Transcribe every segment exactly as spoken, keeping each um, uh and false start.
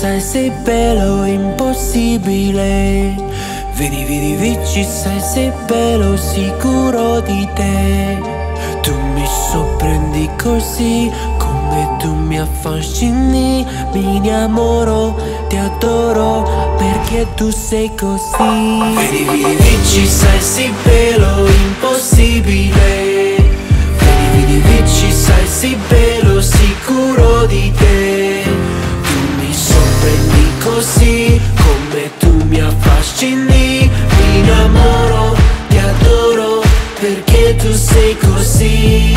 sai sei bello impossibile. Vieni, vieni, vici, sai sei bello sicuro di te. Tu mi sorprendi così, come tu mi affascini. Mi innamoro, ti adoro, perché tu sei così. Vieni, vieni, vici, sai sei bello impossibile. Vieni, vieni, vici, sai sei bello sicuro di te. Tu mi sorprendi così, come tu mi affascini. Mi innamoro, ti adoro, perché tu sei così.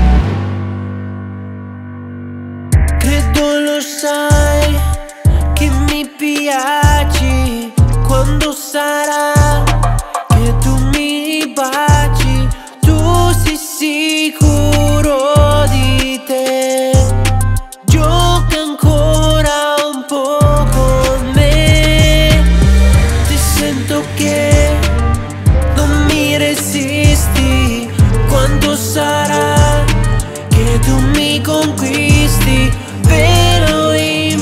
Credo lo sai che mi piaci. Quando sarà che tu mi baci? Tu sei sicuro di te. Gioca ancora un po' con me. Ti sento che non mi resisti. Quando sarà che tu mi conquisti? Vero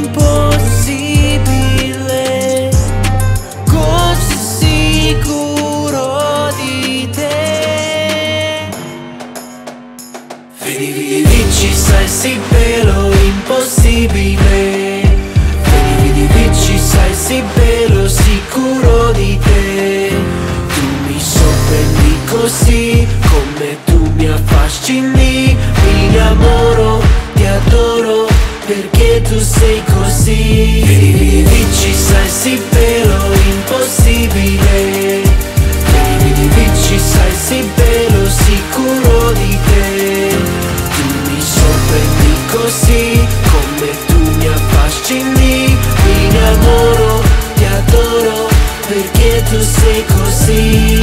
impossibile, così sicuro di te. Vieni, vieni, vici, sai sei bello impossibile. Vieni, vieni, vici, sai sei bello sicuro di te. Tu mi sorprendi così, come tu mi affascini. Mi innamoro, ti adoro, perché tu sei così. Vieni, vieni, vici, sai sei bello impossibile. Vieni, vieni, vici, sai sei bello sicuro di te. Tu mi sorprendi così, come tu mi affascini. Mi innamoro, ti adoro, perché tu sei così.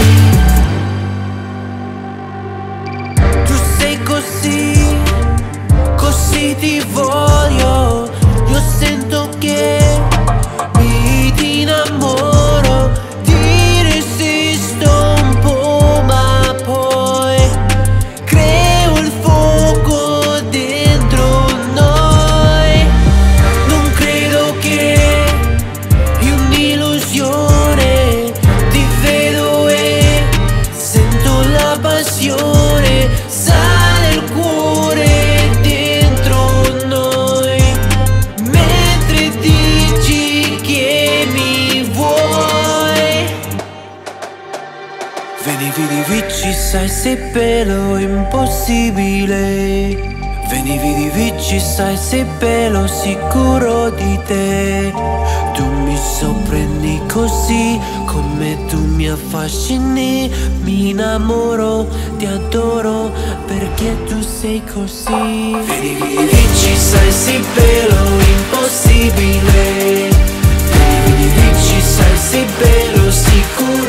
Tu sei così, così ti voglio. Io sento che mi ti innamoro. Ti resisto un po', ma poi creo il fuoco dentro noi. Non credo che è un'illusione. Ti vedo e sento la passione. Sale il cuore dentro noi, mentre dici che mi vuoi. Vieni, vieni, vici, sai sei bello impossibile. Vieni, vieni, vici, sai sei bello sicuro di te. Tu mi sorprendi così, come tu mi affascini. Mi innamoro, ti adoro, perché tu sei così. Vieni, vieni, vici, sai sei bello impossibile. Vieni, vieni, vici, sai sei bello sicuro